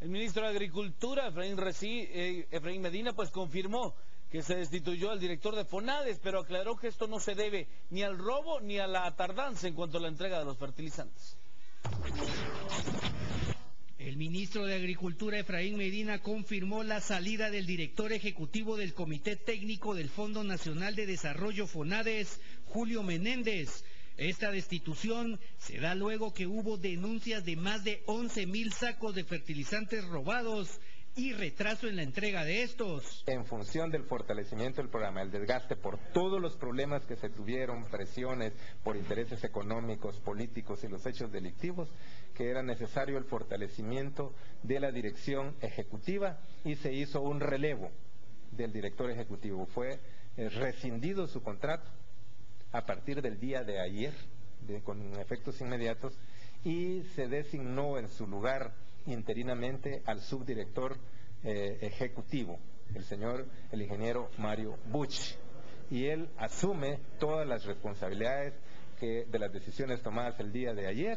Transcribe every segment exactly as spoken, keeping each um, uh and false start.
El ministro de Agricultura, Efraín, Reci, eh, Efraín Medina, pues confirmó que se destituyó al director de FONADES, pero aclaró que esto no se debe ni al robo ni a la tardanza en cuanto a la entrega de los fertilizantes. El ministro de Agricultura, Efraín Medina, confirmó la salida del director ejecutivo del Comité Técnico del Fondo Nacional de Desarrollo FONADES, Julio Menéndez. Esta destitución se da luego que hubo denuncias de más de once mil sacos de fertilizantes robados y retraso en la entrega de estos. En función del fortalecimiento del programa, el desgaste por todos los problemas que se tuvieron, presiones por intereses económicos, políticos y los hechos delictivos, que era necesario el fortalecimiento de la dirección ejecutiva y se hizo un relevo del director ejecutivo. Fue eh, rescindido su contrato a partir del día de ayer, de, con efectos inmediatos, y se designó en su lugar interinamente al subdirector eh, ejecutivo, el señor, el ingeniero Mario Buch, y él asume todas las responsabilidades que, de las decisiones tomadas el día de ayer,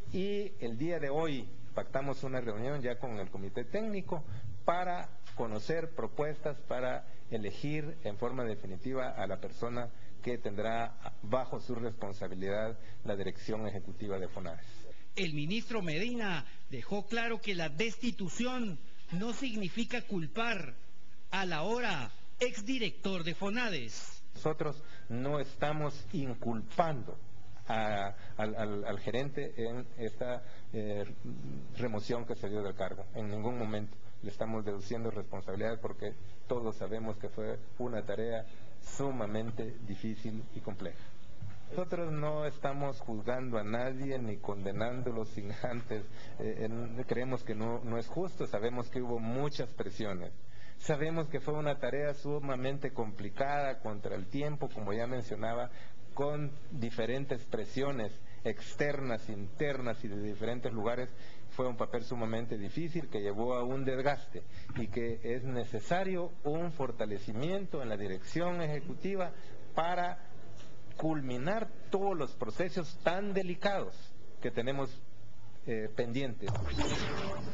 y el día de hoy pactamos una reunión ya con el comité técnico para conocer propuestas para elegir en forma definitiva a la persona que tendrá bajo su responsabilidad la dirección ejecutiva de FONADES. El ministro Medina dejó claro que la destitución no significa culpar al ahora exdirector de FONADES. Nosotros no estamos inculpando a, al, al, al gerente en esta eh, remoción que se dio del cargo. En ningún momento le estamos deduciendo responsabilidades porque todos sabemos que fue una tarea sumamente difícil y compleja. Nosotros no estamos juzgando a nadie ni condenándolo sin antes, eh, en, creemos que no, no es justo, sabemos que hubo muchas presiones, sabemos que fue una tarea sumamente complicada contra el tiempo, como ya mencionaba, con diferentes presiones externas, internas y de diferentes lugares. Fue un papel sumamente difícil que llevó a un desgaste y que es necesario un fortalecimiento en la dirección ejecutiva para culminar todos los procesos tan delicados que tenemos eh, pendientes.